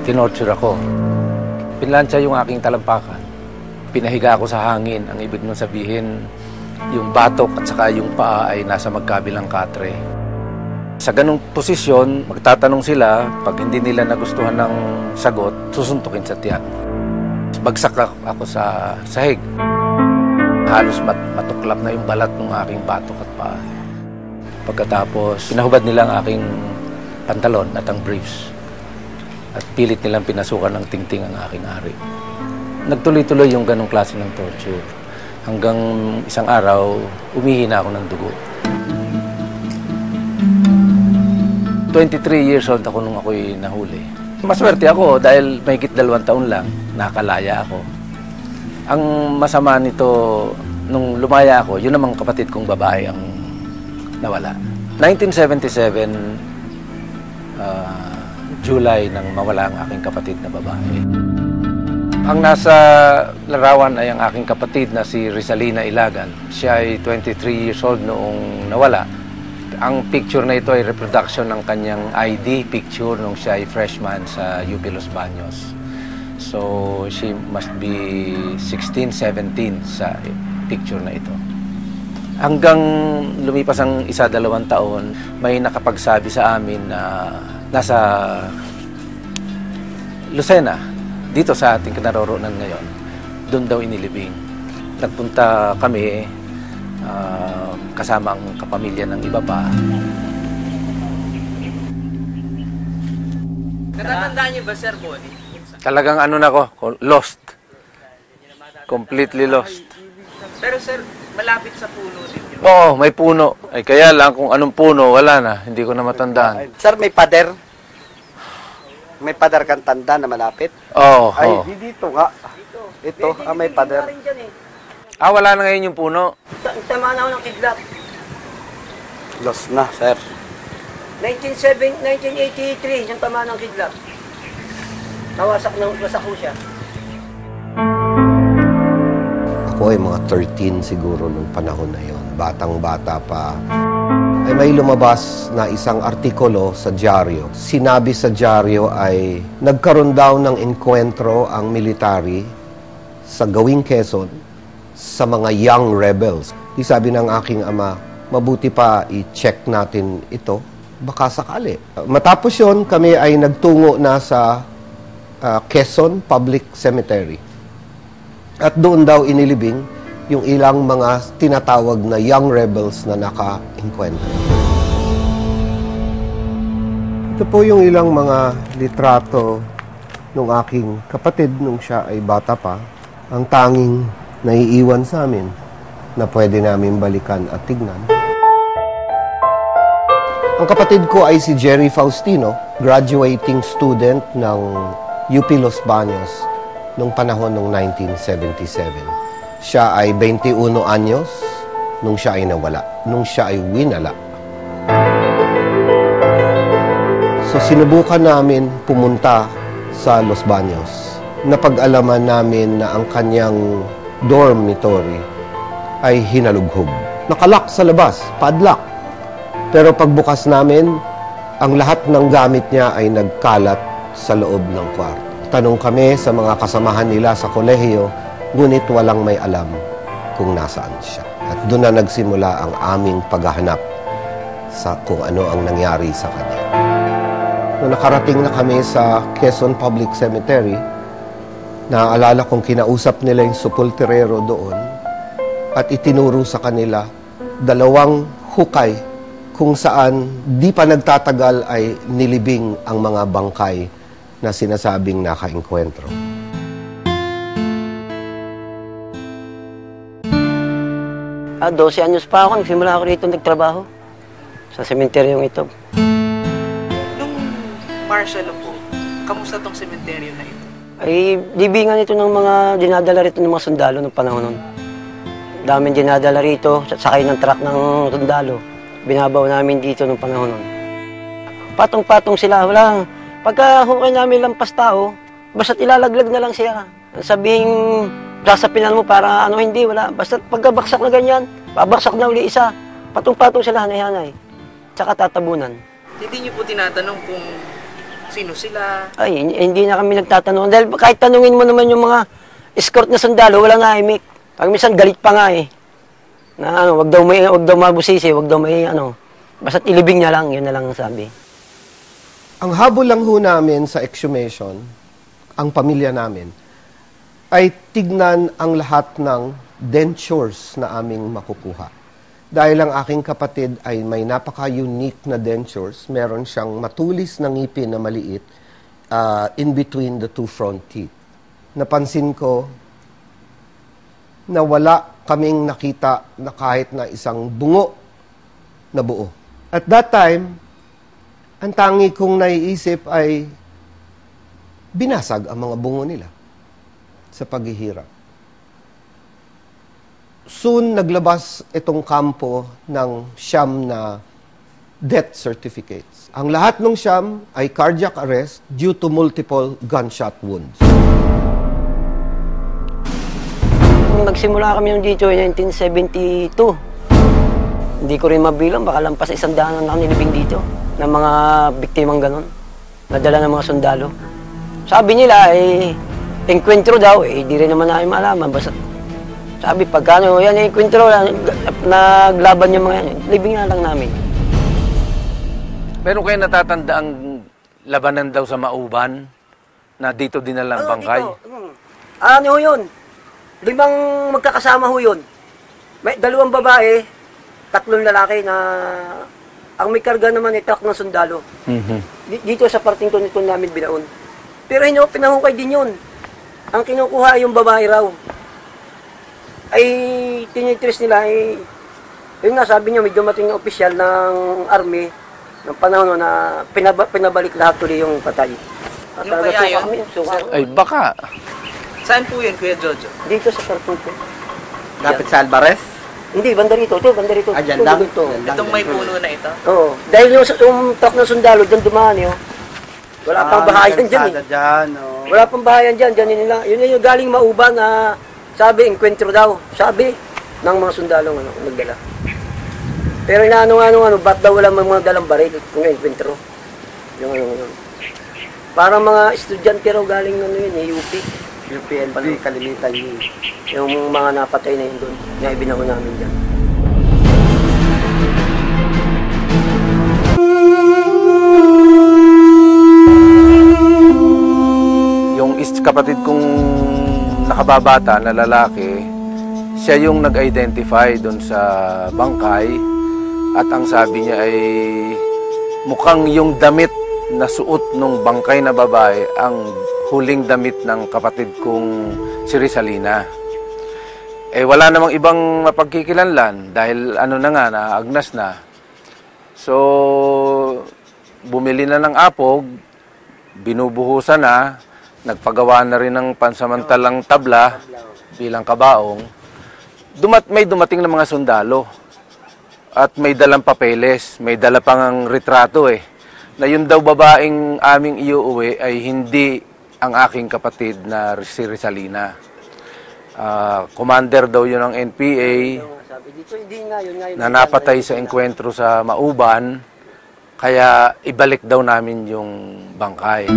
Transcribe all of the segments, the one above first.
tinorture ako. Pinlansya yung aking talampakan. Pinahiga ako sa hangin. Ang ibig nung sabihin, yung batok at saka yung paa ay nasa magkabilang katre. Sa ganung posisyon, magtatanong sila, pag hindi nila nagustuhan ng sagot, susuntukin sa tiyan. Bagsak ako sa sahig. Halos matuklap na yung balat ng aking batok at paa. Pagkatapos, pinahubad nila ang aking pantalon at ang briefs. At pilit nilang pinasukan ng tingting ang aking ari. Nagtuloy-tuloy yung ganong klase ng torture. Hanggang isang araw, umihina ako ng dugo. 23 years old ako nung ako'y nahuli. Maswerte ako dahil mahigit 2 taon lang, nakalaya ako. Ang masama nito, nung lumaya ako, yun namang kapatid kong babae ang nawala. 1977, July nang mawala ang aking kapatid na babae. Ang nasa larawan ay ang aking kapatid na si Rizalina Ilagan. Siya ay 23 years old noong nawala. Ang picture na ito ay reproduction ng kanyang ID picture nung siya ay freshman sa UP Los Baños. So, she must be 16, 17 sa picture na ito. Hanggang lumipas ang 1-2 taon, may nakapagsabi sa amin na nasa Lucena, dito sa ating kinaroroonan ngayon, doon daw inilibing. Nagpunta kami kasama ang kapamilya ng iba pa. Natatandaan niyo ba, Sir Bonnie? Talagang ano na ko, lost. Completely lost. Pero Sir, malapit sa puno din yun. Oo, may puno. Ay kaya lang kung anong puno, wala na. Hindi ko na matandaan. Sir, may pader? May pader kang tanda na malapit? Oo. Ay, dito nga. Ito, may pader. Wala na ngayon yung puno. Tama na ako ng kidlat. Lost na, sir. 1983, yung tama ng kidlat. Nawasak ko siya. Ako ay mga 13 siguro nung panahon na yon. Batang-bata pa. Ay may lumabas na isang artikulo sa dyaryo. Sinabi sa dyaryo ay nagkaroon daw ng enkwentro ang military sa Gawing Quezon sa mga young rebels. Di sabi ng aking ama, mabuti pa i-check natin ito. Baka sakali. Matapos yon, kami ay nagtungo na sa Quezon Public Cemetery. At doon daw inilibing yung ilang mga tinatawag na young rebels na naka-enkwentro. Ito po yung ilang mga litrato ng aking kapatid nung siya ay bata pa. Ang tanging naiiwan sa amin na pwede namin balikan at tignan. Ang kapatid ko ay si Jerry Faustino, graduating student ng UP Los Baños nung panahon ng 1977. Siya ay 21 anyos nung siya ay nawala, nung siya ay winala. So sinubukan namin pumunta sa Los Baños. Napag-alaman namin na ang kanyang dormitory ay hinalughog. Nakalak sa labas, padlock. Pero pagbukas namin, ang lahat ng gamit niya ay nagkalat sa loob ng kwarto. Tanong kami sa mga kasamahan nila sa kolehiyo, ngunit walang may alam kung nasaan siya. At doon na nagsimula ang aming paghahanap sa kung ano ang nangyari sa kanya. Nung nakarating na kami sa Quezon Public Cemetery, naaalala kong kinausap nila yung sepulturero doon at itinuro sa kanila 2 hukay kung saan di pa nagtatagal ay nilibing ang mga bangkay na sinasabing naka-enkwentro. 12 anyos pa ako, nagsimula ako rito nagtrabaho sa sementeryong ito. Nung martial law po, kamusta tong sementeryo na ito? Ay, libingan ito ng mga dinadala rito ng mga sundalo ng panahon nun. Daming dinadala rito, sakay ng truck ng sundalo. Binabaw namin dito ng panahon nun. Patong-patong sila, wala. Pagka hukay namin lampas tao, basta't ilalaglag na lang siya. Sabihing sasapinan mo para ano, hindi, wala. Basta pagkabaksak na ganyan, babaksak na uli isa. Patong-patong sila, hanay-hanay. Tsaka tatabunan. Hindi niyo po tinatanong kung Sino sila? Ay, hindi na kami nagtatanong. Dahil kahit tanungin mo naman yung mga escort na sundalo, wala nga imik. Pag minsan galit pa nga eh. Na ano, wag daw mabusisi, wag daw may ano. Basta't ilibing niya lang, yun na lang ang sabi. Ang habol lang ho namin sa exhumation, ang pamilya namin, ay tignan ang lahat ng dentures na aming makukuha. Dahil ang aking kapatid ay may napaka-unique na dentures, meron siyang matulis na ngipin na maliit in between the two front teeth. Napansin ko na wala kaming nakita na kahit na isang bungo na buo. At that time, ang tangi kong naiisip ay binasag ang mga bungo nila sa paghihirap. Soon, naglabas itong kampo ng siyam na death certificates. Ang lahat ng siyam ay cardiac arrest due to multiple gunshot wounds. Nagsimula kami dito in 1972. Hindi ko rin mabilang, baka lampas 100 na nakanilibing dito ng mga biktimang ganon. Nadala ng mga sundalo. Sabi nila, enkwentro daw, di rin naman namin malaman. Basta sabi, pagkano, yan, enkwentro, naglaban yung mga yan. Libing na lang namin. Meron kayo natatanda ang labanan daw sa Mauban na dito dinala ang bangkay? Dito. Ano ho yun? 5 magkakasama ho yun. May 2 babae, 3 lalaki na ang may karga naman ay truck ng sundalo. Dito sa parting to namin binaon. Pero pinahukay din yun. Ang kinukuha ay yung babae raw. Ay tinitrace nila yun nga sabi niyo may dumating na opisyal ng army ng panahon na pinabalik lahat tuloy yung patay. At Yung talaga kaya suka yun? kami, suka. Ay baka. Saan po yun, Kuya Jojo? Dito sa parting to. Lapit sa Alvarez? Hindi, banda rito. Banda rito. Ah, dyan lang? Dito. Itong may puno na ito? Oo. Dahil yung truck ng sundalo, dyan dumaan yun. Wala pang bahayan dyan eh. Dyan, oh. Wala pang bahayan dyan. Dyan nila. Yun yung galing Mauban na sabi, enkwentro daw. Sabi ng mga sundalo nagdala. Pero inaano, ba't daw wala mga dalang baril kung enkwentro? Yung parang mga estudyante raw galing UP. UPLB, kalimitan yun. Yung mga napatay na yun doon, na ibinaho namin dyan. Yung kapatid kong nakababata na lalaki, siya yung nag-identify doon sa bangkay at ang sabi niya ay mukhang yung damit na suot ng bangkay na babae ang huling damit ng kapatid kong si Rizalina. Wala namang ibang mapagkikilanlan dahil na nga, naagnas na. So, bumili na ng apog, binubuhusan na, nagpagawa na rin ng pansamantalang tabla bilang kabaong. May dumating na mga sundalo at may dalang papeles, may dala pang ang retrato na yun daw babaeng aming iuuwi ay hindi ang aking kapatid na si Rizalina. Commander daw yun ng NPA na napatay sa enkwentro sa Mauban, kaya ibalik daw namin yung bangkay.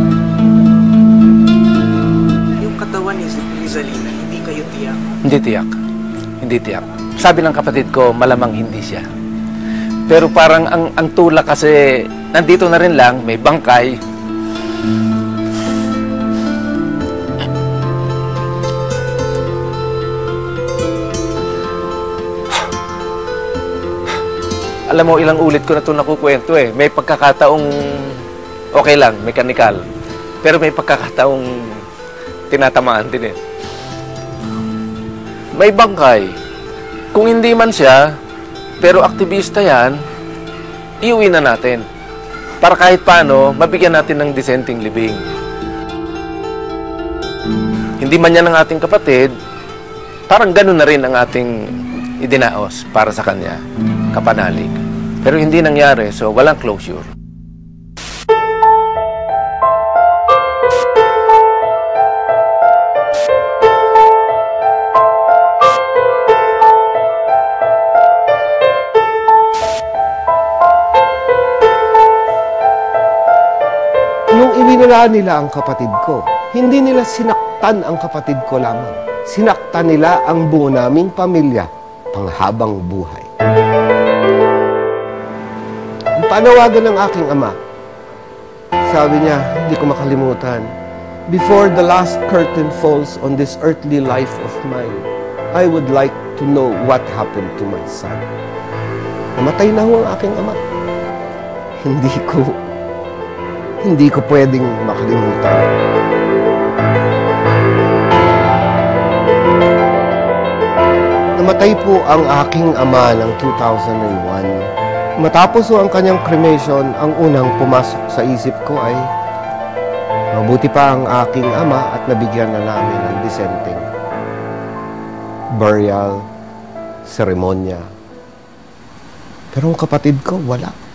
Yung katawan ni Rizalina, hindi kayo tiyak? Hindi tiyak. Sabi ng kapatid ko, malamang hindi siya. Pero parang ang tulak kasi nandito na rin lang, may bangkay. Alam mo, ilang ulit ko na ito nakukwento May pagkakataong okay lang, mechanical. Pero may pagkakataong tinatamaan din May bangkay. Kung hindi man siya, pero aktivista yan, iuwi na natin. Para kahit paano, mabigyan natin ng disenteng libing. Hindi man yan ang ating kapatid, parang ganun na rin ang ating idinaos para sa kanya, kapanalig. Pero hindi nangyari, so walang closure. Dinala nila ang kapatid ko. Hindi nila sinaktan ang kapatid ko lamang. Sinaktan nila ang buo naming pamilya, panghabang buhay. Ang panawagan ng aking ama, sabi niya, hindi ko makalimutan, before the last curtain falls on this earthly life of mine, I would like to know what happened to my son. Namatay na ho ang aking ama. Hindi ko pwedeng makalimutan. Namatay po ang aking ama ng 2001. Matapos ho ang kanyang cremation, ang unang pumasok sa isip ko ay mabuti pa ang aking ama at nabigyan na namin ng disenteng burial, seremonya. Pero ang kapatid ko, wala.